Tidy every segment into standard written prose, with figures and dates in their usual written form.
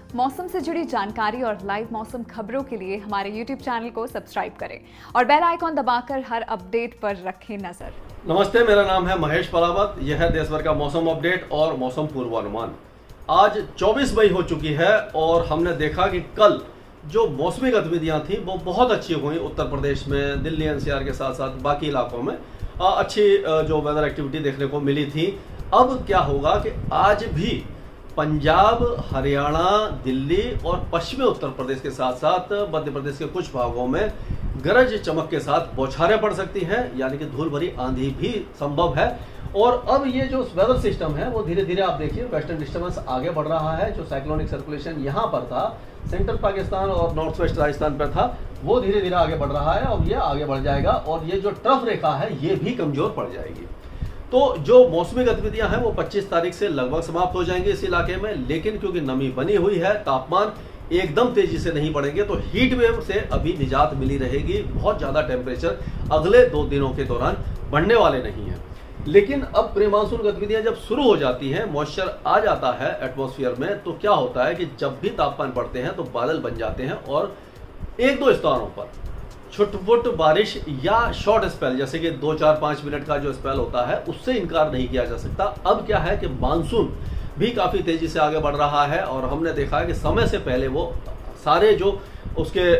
मौसम से जुड़ी जानकारी और लाइव मौसम खबरों के लिए हमारे YouTube चैनल को सब्सक्राइब करें और बेल आइकॉन दबाकर हर अपडेट पर रखें नजर। नमस्ते, मेरा नाम है महेश परावत। यह है देश भर का मौसम अपडेट और मौसम पूर्वानुमान। आज 24 मई हो चुकी है और हमने देखा कि कल जो मौसमी गतिविधियां थी वो बहुत अच्छी हुई। उत्तर प्रदेश में, दिल्ली एनसीआर के साथ साथ बाकी इलाकों में अच्छी जो वेदर एक्टिविटी देखने को मिली थी। अब क्या होगा कि आज भी पंजाब, हरियाणा, दिल्ली और पश्चिमी उत्तर प्रदेश के साथ साथ मध्य प्रदेश के कुछ भागों में गरज चमक के साथ बौछारें पड़ सकती हैं, यानी कि धूल भरी आंधी भी संभव है। और अब ये जो वेदर सिस्टम है वो धीरे धीरे आप देखिए वेस्टर्न डिस्टर्बेंस आगे बढ़ रहा है। जो साइक्लोनिक सर्कुलेशन यहाँ पर था, सेंट्रल पाकिस्तान और नॉर्थ वेस्ट राजस्थान पर था, वो धीरे धीरे आगे बढ़ रहा है। अब ये आगे बढ़ जाएगा और ये जो ट्रफ रेखा है ये भी कमजोर पड़ जाएगी। तो जो मौसमी गतिविधियां हैं वो 25 तारीख से लगभग समाप्त हो जाएंगे इस इलाके में। लेकिन क्योंकि नमी बनी हुई है, तापमान एकदम तेजी से नहीं बढ़ेंगे, तो हीट वेव से अभी निजात मिली रहेगी। बहुत ज्यादा टेम्परेचर अगले 2 दिनों के दौरान बढ़ने वाले नहीं है। लेकिन अब प्री मानसून गतिविधियां जब शुरू हो जाती हैं, मॉइस्चर आ जाता है एटमॉस्फेयर में, तो क्या होता है कि जब भी तापमान बढ़ते हैं तो बादल बन जाते हैं और 1-2 स्थानों पर छुटपुट बारिश या शॉर्ट स्पेल, जैसे कि 2-4-5 मिनट का जो स्पेल होता है, उससे इनकार नहीं किया जा सकता। अब क्या है कि मानसून भी काफी तेजी से आगे बढ़ रहा है और हमने देखा है कि समय से पहले वो सारे जो उसके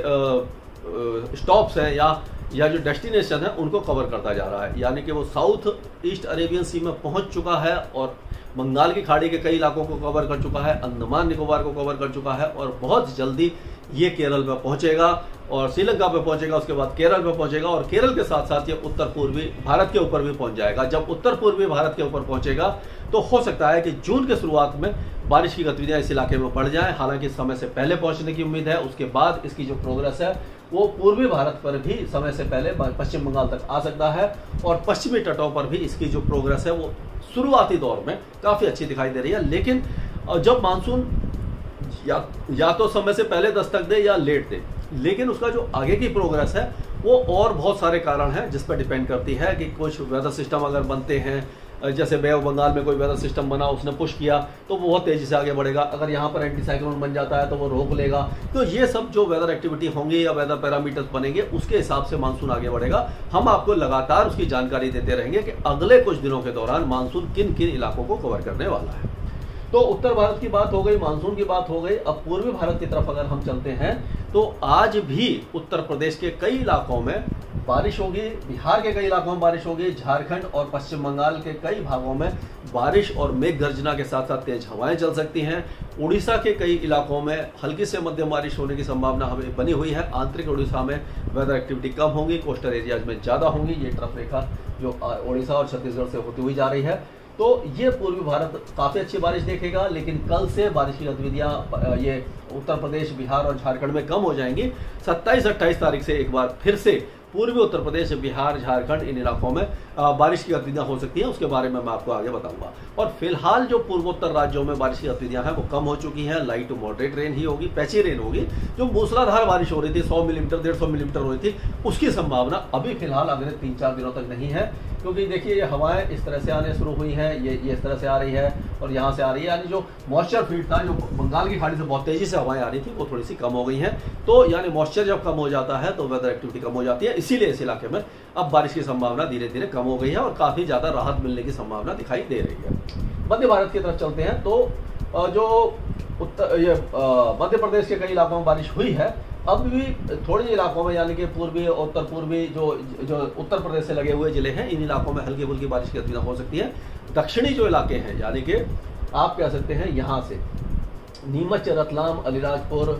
स्टॉप्स हैं या जो डेस्टिनेशन है उनको कवर करता जा रहा है। यानी कि वो साउथ ईस्ट अरेबियन सी में पहुंच चुका है और बंगाल की खाड़ी के कई इलाकों को कवर कर चुका है, अंडमान निकोबार को कवर कर चुका है और बहुत जल्दी ये केरल में पहुंचेगा और श्रीलंका पे पहुंचेगा, उसके बाद केरल पे पहुंचेगा और केरल के साथ साथ ये उत्तर पूर्वी भारत के ऊपर भी पहुंच जाएगा। जब उत्तर पूर्वी भारत के ऊपर पहुंचेगा तो हो सकता है कि जून के शुरुआत में बारिश की गतिविधियां इस इलाके में बढ़ जाएं। हालांकि समय से पहले पहुंचने की उम्मीद है। उसके बाद इसकी जो प्रोग्रेस है वो पूर्वी भारत पर भी समय से पहले पश्चिम बंगाल तक आ सकता है और पश्चिमी तटों पर भी इसकी जो प्रोग्रेस है वो शुरुआती दौर में काफी अच्छी दिखाई दे रही है। लेकिन जब मानसून या तो समय से पहले दस्तक दे या लेट दे, लेकिन उसका जो आगे की प्रोग्रेस है वो और बहुत सारे कारण हैं जिस पर डिपेंड करती है कि कुछ वेदर सिस्टम अगर बनते हैं, जैसे बे ऑफ बंगाल में कोई वेदर सिस्टम बना, उसने पुश किया तो वो बहुत तेजी से आगे बढ़ेगा। अगर यहाँ पर एंटी साइक्लोन बन जाता है तो वो रोक लेगा। तो ये सब जो वेदर एक्टिविटी होंगी या वेदर पैरामीटर्स बनेंगे उसके हिसाब से मानसून आगे बढ़ेगा। हम आपको लगातार उसकी जानकारी देते रहेंगे कि अगले कुछ दिनों के दौरान मानसून किन किन इलाकों को कवर करने वाला है। तो उत्तर भारत की बात हो गई, मानसून की बात हो गई। अब पूर्वी भारत की तरफ अगर हम चलते हैं तो आज भी उत्तर प्रदेश के कई इलाकों में बारिश होगी, बिहार के कई इलाकों में बारिश होगी, झारखंड और पश्चिम बंगाल के कई भागों में बारिश और मेघ गर्जना के साथ साथ तेज हवाएं चल सकती हैं। उड़ीसा के कई इलाकों में हल्की से मध्यम बारिश होने की संभावना हमें बनी हुई है। आंतरिक उड़ीसा में वेदर एक्टिविटी कम होगी, कोस्टल एरियाज में ज्यादा होंगी। ये ट्रफ रेखा जो उड़ीसा और छत्तीसगढ़ से होती हुई जा रही है, तो ये पूर्वी भारत काफी अच्छी बारिश देखेगा। लेकिन कल से बारिश की गतिविधियां ये उत्तर प्रदेश, बिहार और झारखंड में कम हो जाएंगी। 27-28 तारीख से एक बार फिर से पूर्वी उत्तर प्रदेश, बिहार, झारखंड, इन इलाकों में बारिश की गतिविधियां हो सकती हैं। उसके बारे में मैं आपको आगे बताऊंगा। और फिलहाल जो पूर्वोत्तर राज्यों में बारिश की गतिविधियां हैं वो कम हो चुकी हैं। लाइट टू मॉडरेट रेन ही होगी, पैची रेन होगी। जो मूसलाधार बारिश हो रही थी, 100 मिलीमीटर, 150 मिलीमीटर हो रही थी, उसकी संभावना अभी फिलहाल अगले 3-4 दिनों तक नहीं है। क्योंकि देखिए ये हवाएं इस तरह से आने शुरू हुई हैं, ये इस तरह से आ रही है और यहाँ से आ रही है। यानी जो मॉइस्चर फील्ड था, जो बंगाल की खाड़ी से बहुत तेजी से हवाएं आ रही थी, वो थोड़ी सी कम हो गई हैं। तो यानी मॉइस्चर जब कम हो जाता है तो वेदर एक्टिविटी कम हो जाती है। इसीलिए इस इलाके में अब बारिश की संभावना धीरे धीरे कम हो गई है और काफी ज्यादा राहत मिलने की संभावना दिखाई दे रही है। मध्य भारत की तरफ चलते हैं तो जो मध्य प्रदेश के कई इलाकों में बारिश हुई है। अब भी थोड़े इलाकों में, यानी कि पूर्वी और उत्तर पूर्वी जो उत्तर प्रदेश से लगे हुए जिले हैं, इन इलाकों में हल्की फुल्की बारिश की गतिविधियां हो सकती है। दक्षिणी जो इलाके हैं, यानी कि आप कह सकते हैं यहाँ से नीमच, रतलाम, अलीराजपुर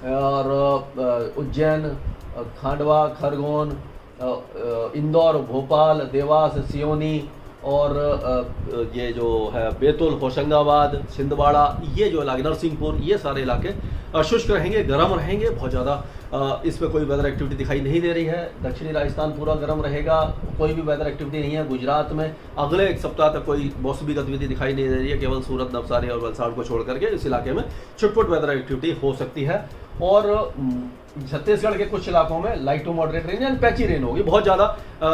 और उज्जैन, खांडवा, खरगोन, इंदौर, भोपाल, देवास, सियोनी और ये जो है बैतूल, होशंगाबाद, छिंदवाड़ा, ये जो इलाके, नरसिंहपुर, ये सारे इलाके शुष्क रहेंगे, गर्म रहेंगे, बहुत ज़्यादा इसमें कोई वेदर एक्टिविटी दिखाई नहीं दे रही है। दक्षिणी राजस्थान पूरा गर्म रहेगा, कोई भी वेदर एक्टिविटी नहीं है। गुजरात में अगले एक सप्ताह तक कोई मौसमी गतिविधि दिखाई नहीं दे रही है, केवल सूरत, नवसारी और वलसाड़ को छोड़ करके इस इलाके में छुटपुट वेदर एक्टिविटी हो सकती है। और छत्तीसगढ़ के कुछ इलाकों में लाइट टू मॉडरेट रेन यानी पैची रेन होगी, बहुत ज़्यादा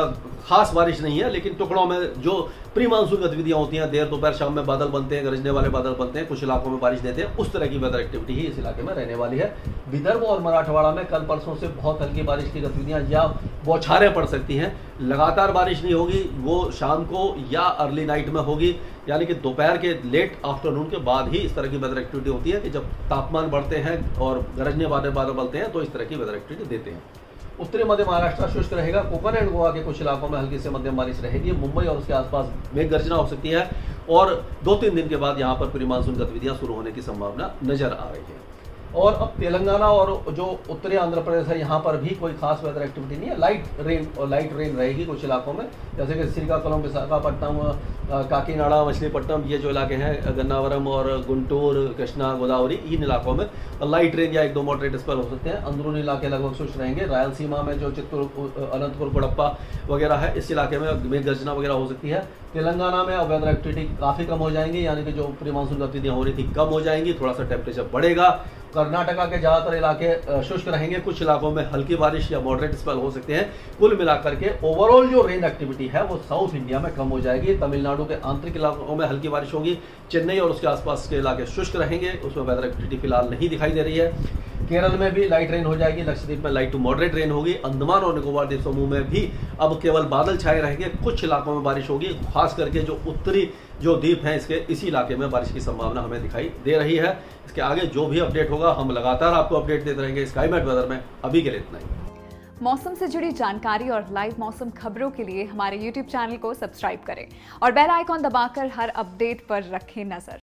खास बारिश नहीं है, लेकिन टुकड़ों में जो प्री मानसून गतिविधियां होती हैं, देर दोपहर शाम में बादल बनते हैं, गरजने वाले बादल बनते हैं, कुछ इलाकों में बारिश देते हैं, उस तरह की वेदर एक्टिविटी ही इस इलाके में रहने वाली है। विदर्भ और मराठवाड़ा में कल परसों से बहुत हल्की बारिश की गतिविधियां या बौछारें पड़ सकती हैं। लगातार बारिश नहीं होगी, वो शाम को या अर्ली नाइट में होगी, यानी कि दोपहर के लेट आफ्टरनून के बाद ही इस तरह की वेदर एक्टिविटी होती है कि जब तापमान बढ़ते हैं और गरजने वाले बादल बनते हैं तो इस तरह की वेदर एक्टिविटी देते हैं। उत्तरी मध्य महाराष्ट्र शुष्क रहेगा, कोकण एंड गोवा के कुछ इलाकों में हल्की से मध्यम बारिश रहेगी। मुंबई और उसके आसपास मेघ गर्जना हो सकती है और 2-3 दिन के बाद यहां पर प्री मानसून गतिविधियां शुरू होने की संभावना नजर आ रही है। और अब तेलंगाना और जो उत्तरी आंध्र प्रदेश है, यहाँ पर भी कोई खास वेदर एक्टिविटी नहीं है। लाइट रेन रहेगी कुछ इलाकों में, जैसे कि श्रीकाकुलम, विशाखापट्टनम, काकीनाडा, मछलीपट्टनम, ये जो इलाके हैं, गन्नावरम और गुंटूर, कृष्णा, गोदावरी, इन इलाकों में लाइट रेन या 1-2 मॉडरेट स्पेल हो सकते हैं। अंदरूनी इलाके लगभग शुष्क रहेंगे। रायलसीमा में जो चित्तूर, अनंतपुर, कोडप्पा वगैरह है, इस इलाके में मेघ गर्जना वगैरह हो सकती है। तेलंगाना में अब वेदर एक्टिविटी काफ़ी कम हो जाएंगी, यानी कि जो प्री मानसून गतिविधियाँ हो रही थी कम हो जाएंगी, थोड़ा सा टेम्परेचर बढ़ेगा। कर्नाटका के ज़्यादातर इलाके शुष्क रहेंगे, कुछ इलाकों में हल्की बारिश या मॉडरेट स्पेल हो सकते हैं। कुल मिलाकर के ओवरऑल जो रेन एक्टिविटी है वो साउथ इंडिया में कम हो जाएगी। तमिलनाडु के आंतरिक इलाकों में हल्की बारिश होगी। चेन्नई और उसके आसपास के इलाके शुष्क रहेंगे, उसमें वेदर एक्टिविटी फिलहाल नहीं दिखाई दे रही है। केरल में भी लाइट रेन हो जाएगी, लक्षद्वीप में लाइट टू मॉडरेट रेन होगी। अंडमान और निकोबार द्वीप समूह में भी अब केवल बादल छाए रहेंगे, कुछ इलाकों में बारिश होगी, खास करके जो उत्तरी जो द्वीप हैं इसके, इसी इलाके में बारिश की संभावना हमें दिखाई दे रही है। इसके आगे जो भी अपडेट होगा हम लगातार आपको अपडेट देते रहेंगे स्काईमेट वेदर में। अभी के लिए इतना ही। मौसम से जुड़ी जानकारी और लाइव मौसम खबरों के लिए हमारे YouTube चैनल को सब्सक्राइब करें और बेल आइकॉन दबाकर हर अपडेट पर रखें नजर।